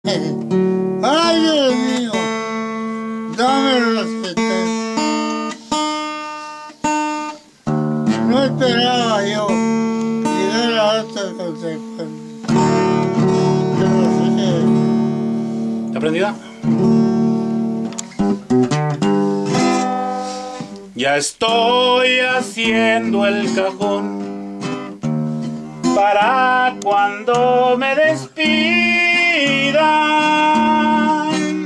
Ay, Dios mío, dame respetar. No esperaba yo llegar a estas consecuencias. Pero sí. ¿Aprendida? Ya estoy haciendo el cajón para cuando me despidan.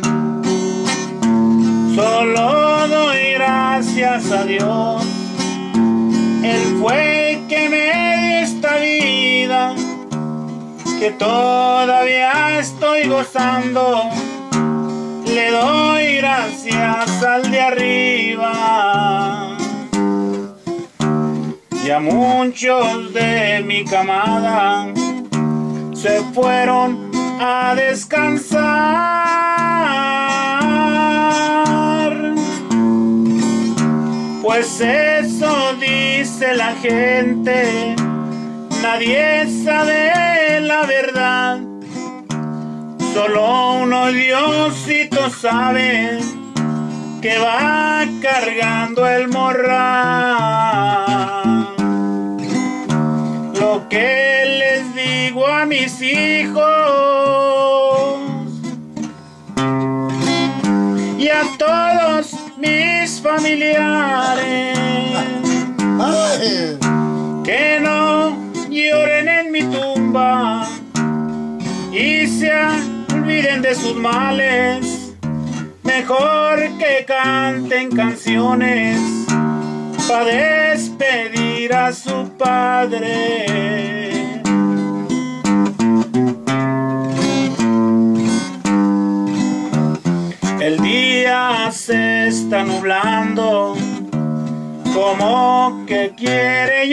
Solo doy gracias a Dios. Él fue el que me dio esta vida, que todavía estoy gozando. Le doy gracias al de arriba. Y a muchos de mi camada se fueron a descansar, pues eso dice la gente, nadie sabe la verdad. Solo uno Diosito sabe que va cargando el morral. Lo que les digo a mis hijos y a todos mis familiares, que no lloren en mi tumba y se olviden de sus males, mejor que canten canciones para despedir a su padre. El día se está nublando, como que quiere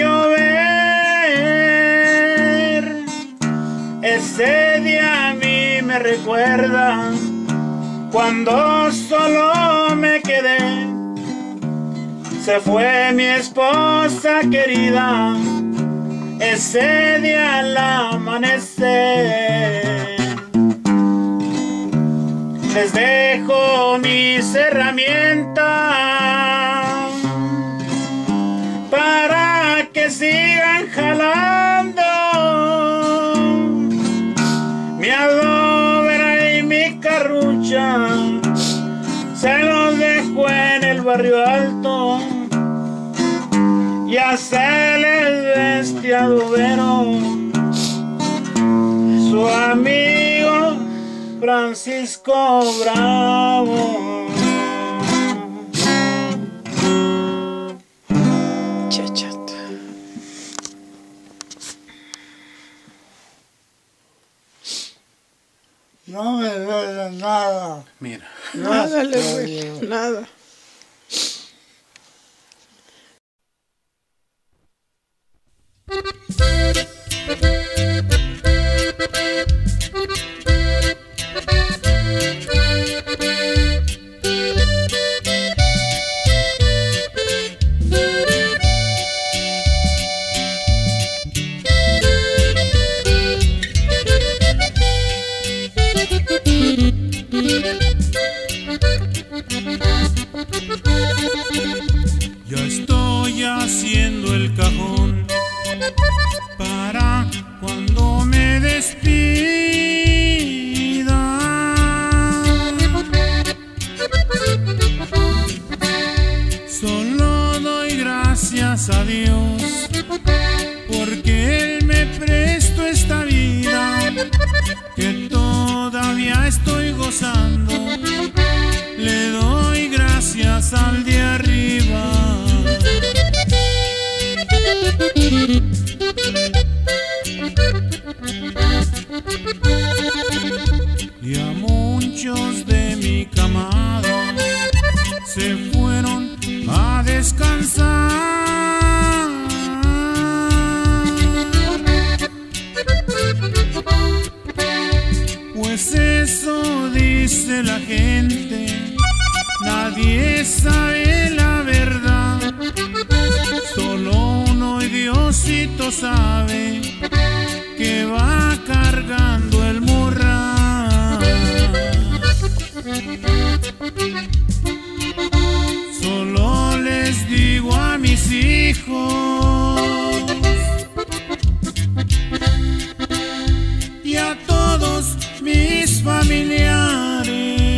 llover. Ese día a mí me recuerda cuando solo me quedé. Se fue mi esposa querida ese día al amanecer. Les dejo mis herramientas para que sigan jalando. Mi adobra y mi carrucha se los dejo en el barrio alto. Ya se les veste adobero su amigo Francisco Bravo. Chachata. No me duele nada. Mira. Nada le duele, nada. Ya estoy haciendo el cajón para cuando me despida. Solo doy gracias a Dios porque Él me prestó esta vida, que todavía estoy gozando. Le doy gracias al de arriba. Y a muchos de mi camada se fueron a descansar, pues eso dice la gente, nadie sabe la verdad. Solo uno y Diosito sabe que va cargando el morral. hijos y a todos mis familiares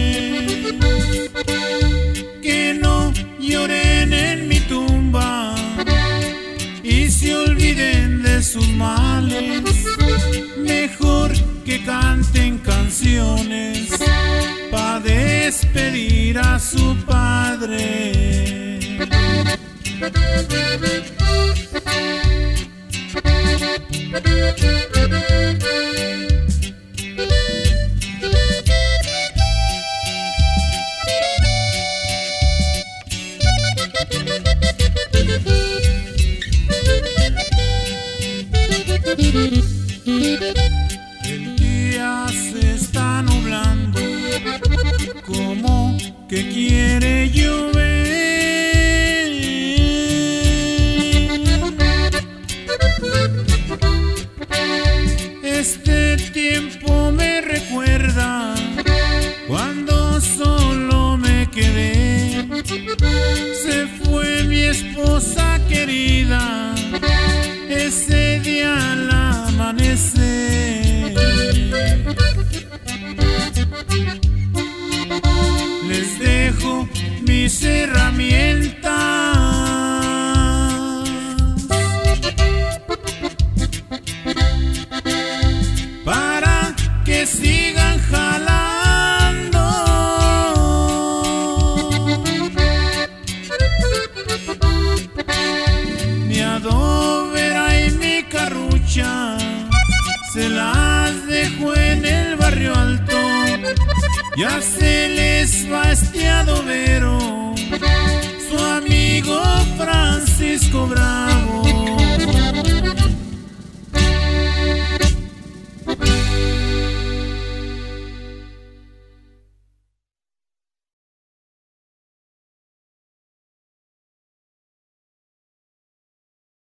que no lloren en mi tumba y se olviden de sus males, mejor que canten canciones pa' despedir a su padre. El día se está nublando, como que quiere llover. Este tiempo me recuerda cuando solo me quedé. Se fue mi esposa querida ese día al amanecer. Les dejo mis herramientas para que sigan jalando. Mi adobera y mi carrucha se las dejo en el barrio alto. Ya se les va este adobero, su amigo Francisco Bravo.